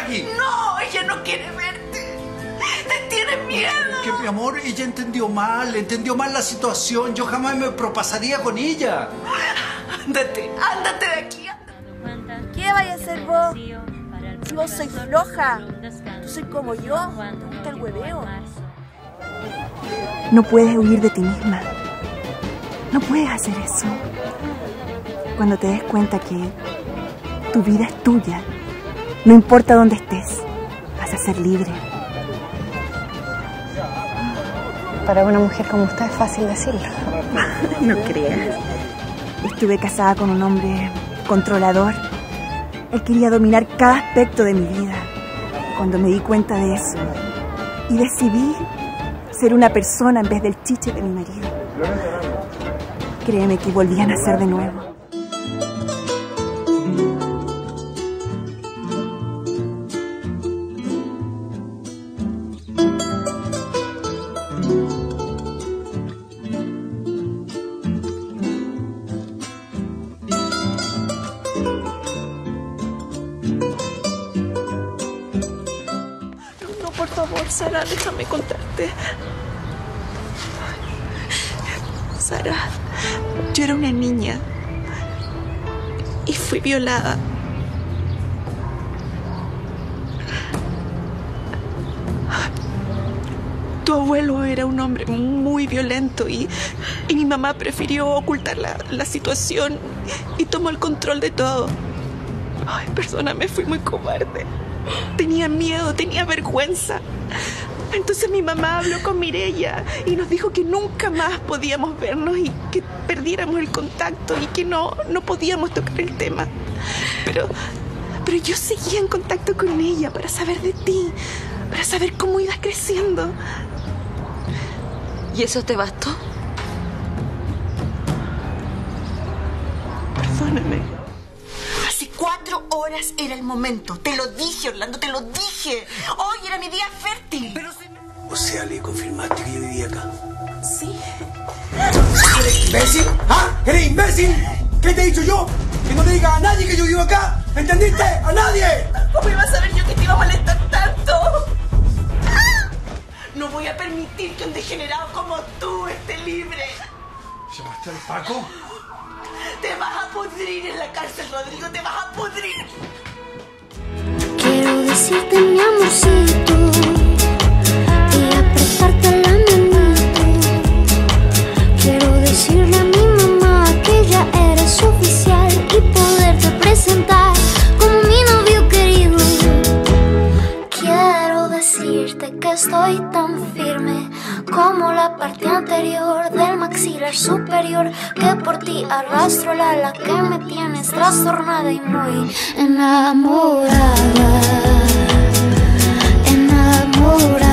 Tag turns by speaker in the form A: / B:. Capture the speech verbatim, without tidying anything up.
A: aquí.
B: No, ella no quiere verte. Te tiene miedo.
A: Que mi amor, ella entendió mal, entendió mal la situación. Yo jamás me propasaría con ella.
B: Ándate, ándate de aquí.
C: ¿Qué vaya a hacer vos? Si vos sois floja, tú sois como yo, te gusta el hueveo. No puedes huir de ti misma. No puedes hacer eso. Cuando te des cuenta que tu vida es tuya, no importa dónde estés, vas a ser libre.
D: Para una mujer como usted es fácil decirlo.
C: No creas. Estuve casada con un hombre controlador. Él quería dominar cada aspecto de mi vida. Cuando me di cuenta de eso y decidí ser una persona en vez del chiche de mi marido, créeme que volví a nacer de nuevo.
B: Por favor, Sara, déjame contarte. Sara, yo era una niña y fui violada. Tu abuelo era un hombre muy violento y, y mi mamá prefirió ocultar la, la situación y tomó el control de todo. Ay, perdóname, fui muy cobarde. Tenía miedo, tenía vergüenza. Entonces mi mamá habló con Mireya y nos dijo que nunca más podíamos vernos y que perdiéramos el contacto y que no, no podíamos tocar el tema. Pero, pero yo seguía en contacto con ella para saber de ti, para saber cómo ibas creciendo.
E: ¿Y eso te bastó?
B: Perdóname.
F: Hace cuatro horas era el momento. Te lo dije, Orlando, te lo dije. Hoy era mi día fértil. Pero se me...
A: O sea, ¿le confirmaste que yo vivía acá?
F: Sí.
A: ¿Eres imbécil? ¿Ah? ¿Eres imbécil? ¿Qué te he dicho yo? Que no le digas a nadie que yo vivo acá. ¿Entendiste? ¡A nadie!
B: ¿Cómo iba a saber yo que te iba a molestar tanto? No voy a permitir que un degenerado como tú esté libre.
A: ¿Llamaste al Paco?
B: Te vas a pudrir en la cárcel, Rodrigo, te vas a pudrir.
G: Quiero decirte mi amorcito y apretarte la manito. Quiero decirle a mi mamá que ya eres oficial y poderte presentar como mi novio querido. Quiero decirte que estoy tan firme como la parte anterior del maxilar superior, que por ti arrastro la ala que me tienes trastornada y muy enamorada, enamorada.